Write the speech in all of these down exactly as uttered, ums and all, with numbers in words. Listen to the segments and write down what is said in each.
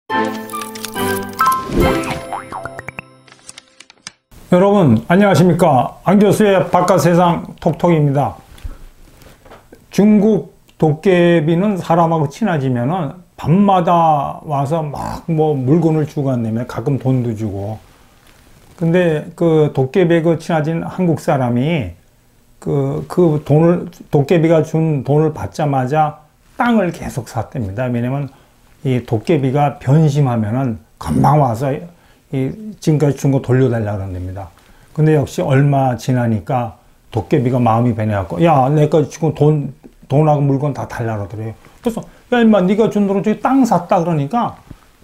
여러분 안녕하십니까. 안교수의 바깥세상 톡톡입니다. 중국 도깨비는 사람하고 친해지면은 밤마다 와서 막 뭐 물건을 주고 간다며, 가끔 돈도 주고. 근데 그 도깨비하고 친해진 한국 사람이 그, 그 돈을, 도깨비가 준 돈을 받자마자 땅을 계속 샀답니다. 왜냐면 이 도깨비가 변심하면은 금방 와서 이 지금까지 준 거 돌려달라 그런답니다. 근데 역시 얼마 지나니까 도깨비가 마음이 변해갖고, 야, 내가 지금 돈, 돈하고 물건 다 달라 그러더래요. 그래서, 야, 임마, 네가 준 돈으로 저기 땅 샀다 그러니까,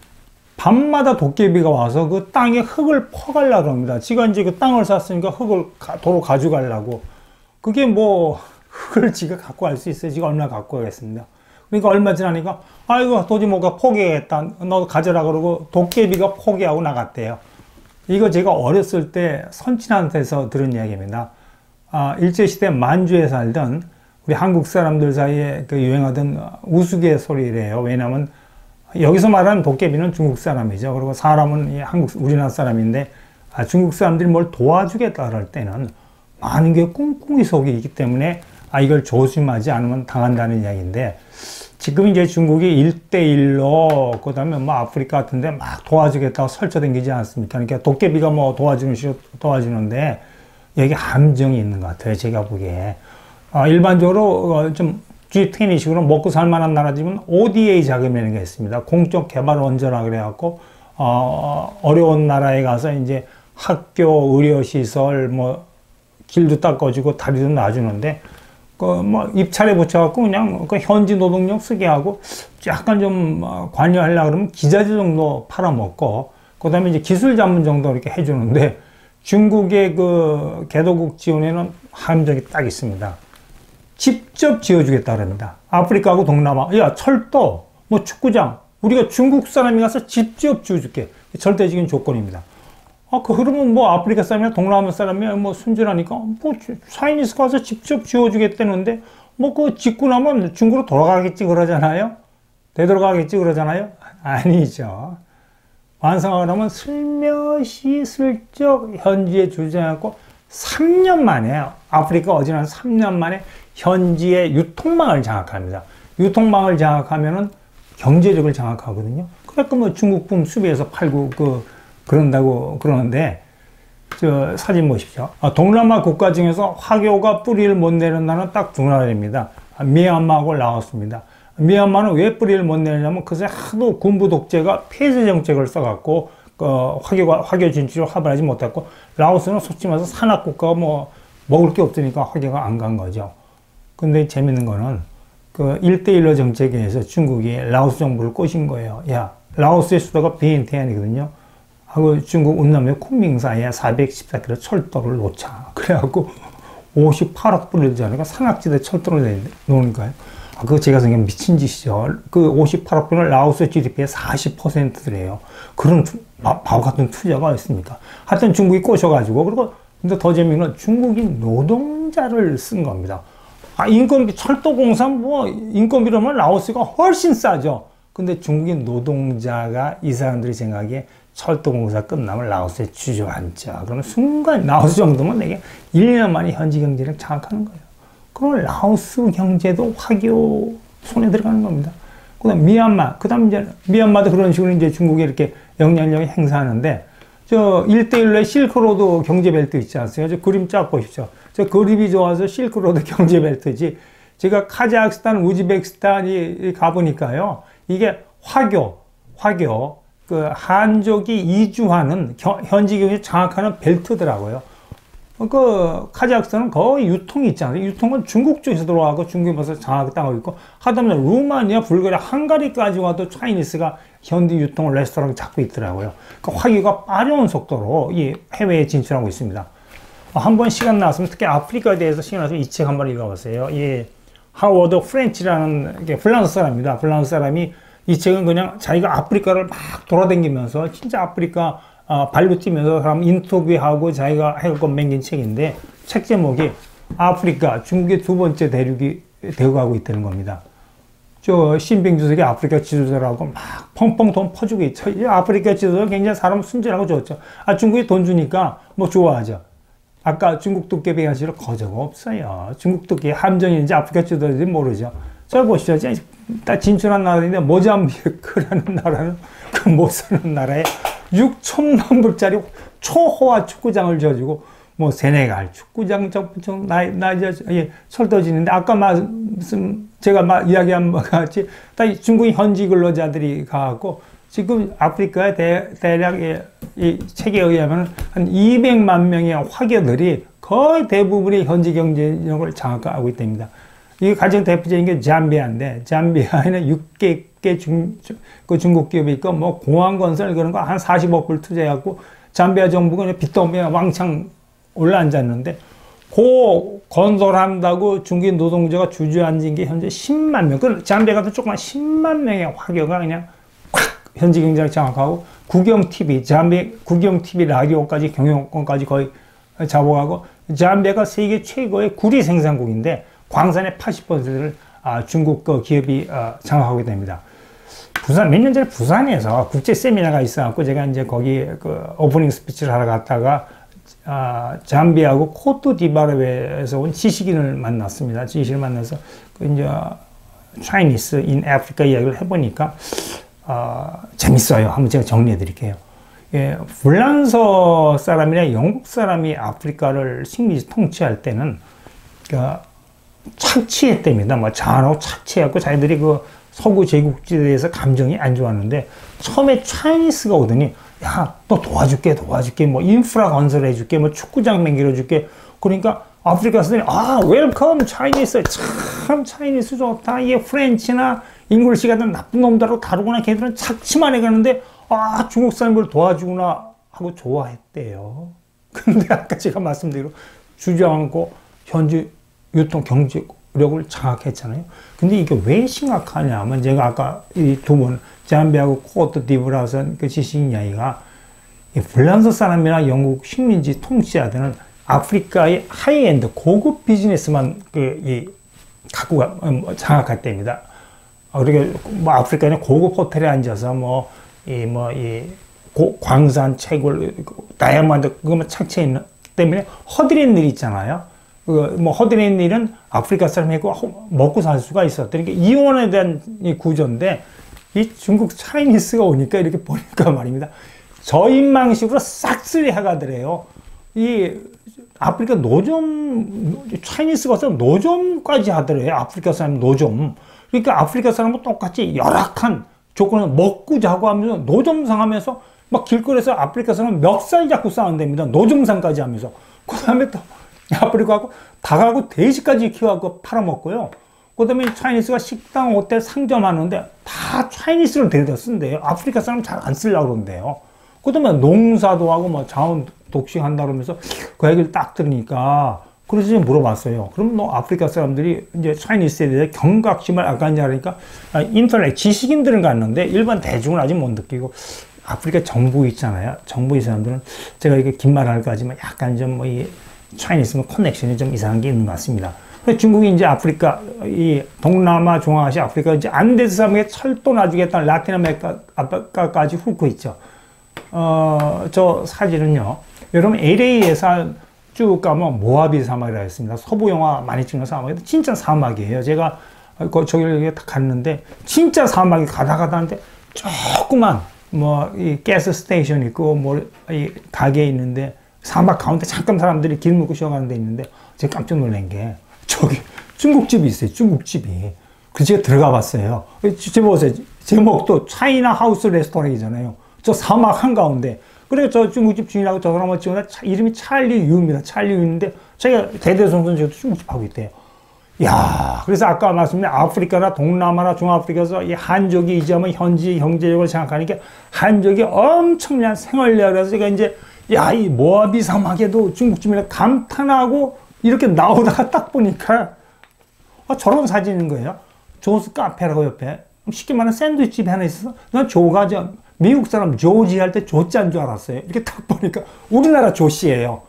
밤마다 도깨비가 와서 그 땅에 흙을 퍼가려고 합니다. 지가 이제 그 땅을 샀으니까 흙을 가, 도로 가져가려고. 그게 뭐, 흙을 지가 갖고 갈 수 있어요. 지가 얼마나 갖고 가겠습니다. 그러니까 얼마 지나니까, 아이고, 도저히 뭐가 포기했다. 너 가져라 그러고 도깨비가 포기하고 나갔대요. 이거 제가 어렸을 때 선친한테서 들은 이야기입니다. 아, 일제시대 만주에 살던 우리 한국 사람들 사이에 그 유행하던 우스갯소리래요. 왜냐하면 여기서 말하는 도깨비는 중국 사람이죠. 그리고 사람은 한국, 우리나라 사람인데, 아, 중국 사람들이 뭘 도와주겠다 그럴 때는 많은 게 꿍꿍이 속이 있기 때문에, 아, 이걸 조심하지 않으면 당한다는 이야기인데, 지금 이제 중국이 일대일로, 그 다음에 뭐 아프리카 같은데 막 도와주겠다고 설쳐댕기지 않습니까? 그러니까 도깨비가 뭐 도와주는 식 도와주는데, 여기 함정이 있는 것 같아요. 제가 보기에. 아, 일반적으로 좀 지트웬티식으로 먹고 살만한 나라지만 오디에이 자금이라는 게 있습니다. 공적 개발 원조라 그래갖고, 어, 어려운 나라에 가서 이제 학교, 의료시설, 뭐, 길도 닦아주고 다리도 놔주는데, 그, 뭐, 입찰에 붙여갖고 그냥 그 현지 노동력 쓰게 하고, 약간 좀 관여하려고 그러면 기자재 정도 팔아먹고, 그 다음에 이제 기술 자문 정도 이렇게 해주는데, 중국의 그 개도국 지원에는 함정이 딱 있습니다. 직접 지어주겠다 그럽니다. 아프리카하고 동남아, 야, 철도, 뭐 축구장, 우리가 중국 사람이 가서 직접 지어줄게. 절대적인 조건입니다. 아, 그러면 뭐 아프리카 사람이나 동남아 사람이 뭐 순진하니까 뭐 차이니스 가서 직접 지어주겠다는데, 뭐 그거 짓고 나면 중국으로 돌아가겠지 그러잖아요? 되돌아가겠지 그러잖아요? 아니죠. 완성하려면 슬며시 슬쩍 현지에 주장하고 삼 년 만에, 아프리카 어지간한 삼 년 만에 현지의 유통망을 장악합니다. 유통망을 장악하면은 경제력을 장악하거든요. 그러니까 뭐 중국품 수비해서 팔고 그 그런다고 그러는데, 저 사진 보십시오. 아, 동남아 국가 중에서 화교가 뿌리를 못 내는 나라는 딱 두 나라입니다. 아, 미얀마하고 라오스입니다. 미얀마는 왜 뿌리를 못 내냐면 그새 하도 군부 독재가 폐쇄 정책을 써갖고 그 화교가 화교 진출을 화발하지 못했고, 라오스는 솔직히 말해서 산악 국가가 뭐 먹을 게 없으니까 화교가 안 간 거죠. 근데 재밌는 거는 그 일대일로 정책에 의해서 중국이 라오스 정부를 꼬신 거예요. 야, 라오스의 수도가 비엔티안이거든요. 하고 중국 운남의 쿤밍 사이에 사백십사 킬로미터 철도를 놓자. 그래갖고 오십팔억 불을 들자니까 산악지대 철도를 놓는 거예요. 아, 그거 제가 생각하면 미친 짓이죠. 그 오십팔억 불은 라오스 지디피의 사십 퍼센트래요. 그런 투, 바, 바보 같은 투자가 있습니까? 하여튼 중국이 꼬셔가지고, 그리고 근데 더 재미있는 건 중국이 노동자를 쓴 겁니다. 아, 인건비, 철도공사 뭐 인건비라면 라오스가 훨씬 싸죠. 근데 중국인 노동자가 이 사람들이 생각에 철도공사 끝나면 라오스에 주저앉자. 그러면 순간 라오스 정도면 내게 일 년 만에 현지 경제를 장악하는 거예요. 그럼 라오스 경제도 화교 손에 들어가는 겁니다. 그 다음 미얀마, 그 다음 이제 미얀마도 그런 식으로 이제 중국에 이렇게 영향력을 행사하는데, 저 일대일로의 실크로드 경제벨트 있지 않습니까? 저 그림 쫙 보십시오. 저 그림이 좋아서 실크로드 경제벨트지. 제가 카자흐스탄, 우즈베키스탄이 가보니까요, 이게 화교, 화교, 그 한족이 이주하는 겨, 현지 경제 장악하는 벨트더라고요. 그 카자흐스탄은 거의 유통이 있지 않아요? 유통은 중국 쪽에서 들어와서 중국에 벌써 장악을 당하고 있고, 하다못해 루마니아, 불가리아, 헝가리까지 와도 차이니스가 현지 유통을 레스토랑을 잡고 있더라고요. 그 화기가 빠른 속도로 이 해외에 진출하고 있습니다. 한번 시간 나왔으면, 특히 아프리카에 대해서 시간 나왔으면 이 책 한번 읽어보세요. 이 하워드 프렌치라는 게 프랑스 사람입니다. 프랑스 사람이 이 책은 그냥 자기가 아프리카를 막 돌아다니면서 진짜 아프리카 어, 발로 뛰면서 사람 인터뷰하고 자기가 해갖고 맹긴 책인데, 책 제목이 아프리카, 중국의 두 번째 대륙이 되어가고 있다는 겁니다. 저 신빙 주석이 아프리카 지도자라고 막 펑펑 돈 퍼주고 있죠. 이 아프리카 지도자 굉장히 사람 순진하고 좋죠. 아, 중국이 돈 주니까 뭐 좋아하죠. 아까 중국 도깨비 가시로 거저가 없어요. 중국 도깨비 함정인지 아프리카 지도자인지 모르죠. 저 보시죠. 딱 진출한 나라인데 모잠비크라는 나라는 그 못 사는 나라에 육천만 불짜리 초호화 축구장을 지어주고 뭐 세네갈 축구장 좀 나나 예, 철도지는데 아까 말씀 제가 마, 이야기한 바 같이 다 중국 현지 근로자들이 가고 지금 아프리카의 대, 대략 예, 이 책에 의하면 한 이백만 명의 화교들이 거의 대부분의 현지 경제력을 장악하고 있답니다. 이게 가장 대표적인 게 잠비아인데 잠비아에는 육 개 중, 그 중국 기업이 있고 뭐 공항 건설 그런 거 한 사십억 불 투자해갖고 잠비아 정부가 빚더미에 왕창 올라앉았는데 그 건설한다고 중국 노동자가 주저앉은 게 현재 십만 명. 그 잠비아 같은 조그만 십만 명의 화교가 그냥 콱 현지 경제를 장악하고 국영 티비, 잠비 국영 티비 라디오까지 경영권까지 거의 잡아가고 잠비아가 세계 최고의 구리 생산국인데 광산의 팔십 퍼센트를 아, 중국 그 기업이 어, 장악하게 됩니다. 부산, 몇 년 전에 부산에서 국제 세미나가 있어갖고 제가 이제 거기 그 오프닝 스피치를 하러 갔다가 아, 잠비아하고 코트디부아르에서 온 지식인을 만났습니다. 지식인을 만나서 그 이제 Chinese in Africa 이야기를 해보니까 어, 재밌어요. 한번 제가 정리해 드릴게요. 예, 불란서 사람이나 영국 사람이 아프리카를 식민지 통치할 때는 그 착취했답니다. 뭐 자하고 착취해갖고 자기들이 그 서구 제국지대에서 감정이 안 좋았는데 처음에 차이니스가 오더니 야, 너 도와줄게, 도와줄게, 뭐 인프라 건설해줄게, 뭐 축구장 만들어줄게. 그러니까 아프리카 사람들이 아, 웰컴 차이니스, 참 차이니스 좋다. 이게 프렌치나 잉글리시 같은 나쁜 놈들하고 다르구나. 걔들은 착취만 해가는데 아, 중국 사람들 도와주구나 하고 좋아했대요. 근데 아까 제가 말씀드린 주저앉고 현지 유통 경제력을 장악했잖아요. 근데 이게 왜 심각하냐면 제가 아까 이 두 분 잠비아하고 코트디부아르에서 그 지식인 이야기가 불란서 사람이나 영국 식민지 통치자들은 아프리카의 하이엔드 고급 비즈니스만 그 이 갖고 장악할 때입니다. 그러니까 뭐 아프리카는 고급 호텔에 앉아서 뭐 이 뭐 이 광산 채굴 다이아몬드 그거만 착취했기 때문에 허드렛 일 있잖아요. 그 뭐 허드렛 일은 아프리카 사람이 했고 먹고 살 수가 있었다. 그러니까 이혼에 대한 이 구조인데 이 중국 차이니스가 오니까 이렇게 보니까 말입니다. 저인망식으로 싹쓸이 해가더래요. 이 아프리카 노점, 차이니스가 와서 노점까지 하더래요. 아프리카 사람 노점. 그러니까 아프리카 사람은 똑같이 열악한 조건을 먹고 자고 하면서 노점상 하면서 막 길거리에서 아프리카 사람은 멱살 잡고 싸운답니다. 노점상까지 하면서. 그 다음에 또 아프리카하고 닭하고 돼지까지 키워갖고 팔아먹고요. 그 다음에 차이니스가 식당, 호텔, 상점 하는데 다 차이니스를 데려다 쓴대요. 아프리카 사람 잘 안 쓰려고 그러는데요. 그 다음에 농사도 하고 뭐 자원 독식한다 그러면서 그 얘기를 딱 들으니까 그래서 이제 물어봤어요. 그럼 너 아프리카 사람들이 이제 차이니스에 대해 경각심을 아까 이제 하니까 아, 인터넷 지식인들은 갔는데 일반 대중은 아직 못 느끼고 아프리카 정부 있잖아요. 정부 이 사람들은 제가 이렇게 긴 말 할까 하지만 약간 좀 뭐 이 차이니스는 커넥션이 좀 이상한 게 있는 것 같습니다. 중국이 이제 아프리카, 이 동남아, 중앙아시아, 아프리카 이제 안데스 사막에 철도 놔주겠다는 라틴 아메리카까지 훑고 있죠. 어, 저 사진은요. 여러분 엘에이에서 쭉 가면 모하비 사막이라고 했습니다. 서부 영화 많이 찍는 사막인데 진짜 사막이에요. 제가 저기를 갔는데 진짜 사막이 가다 가다 하는데 조그만 뭐 이 가스 스테이션 있고 뭐 이 가게 있는데 사막 가운데 잠깐 사람들이 길 물고 쉬어가는 데 있는데 제가 깜짝 놀란 게 저기 중국집이 있어요. 중국집이. 그래서 제가 들어가 봤어요. 제목보세요. 제목도 차이나 하우스 레스토랑이잖아요. 저 사막 한가운데. 그래서 저 중국집 주인하고 저 사람을 찍었는데 이름이 찰리 유입니다. 찰리 유인데 자기가 대대손손 중국집 하고 있대요. 야, 그래서 아까 말씀드린 아프리카나 동남아나 중아프리카에서 이 한족이 이제 뭐 현지 경제력을 생각하니까 한족이 엄청난 생활력. 그래서 제가 이제 야, 이 모하비 사막에도 중국집이라 감탄하고 이렇게 나오다가 딱 보니까 아, 저런 사진인 거예요. 조스 카페라고 옆에 쉽게 말하면 샌드위치 집이 하나 있어서 난 조가 저 미국 사람 조지 할 때 조짜인 줄 알았어요. 이렇게 딱 보니까 우리나라 조씨예요.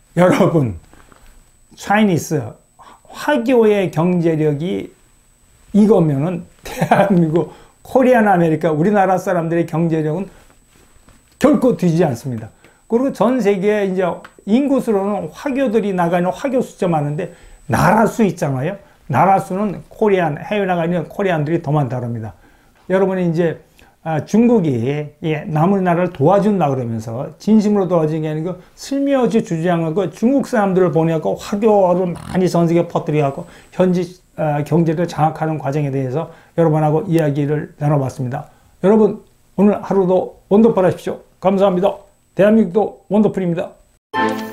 여러분, 차이니스 화교의 경제력이 이거면은 대한민국, 코리안 아메리카, 우리나라 사람들의 경제력은 결코 뒤지지 않습니다. 그리고 전 세계에 이제 인구수로는 화교들이 나가는 화교 숫자 많은데 나라 수 있잖아요. 나라 수는 코리안, 해외 나가 있는 코리안들이 더 많다랍니다. 여러분이 이제 중국이 남은 나라를 도와준다 그러면서 진심으로 도와준 게 아니고 슬며시 주장하고 중국 사람들을 보내고 화교를 많이 전 세계에 퍼뜨려갖고 현지 경제를 장악하는 과정에 대해서 여러분하고 이야기를 나눠봤습니다. 여러분 오늘 하루도 원더풀 하십시오. 감사합니다. 대한민국도 원더풀입니다.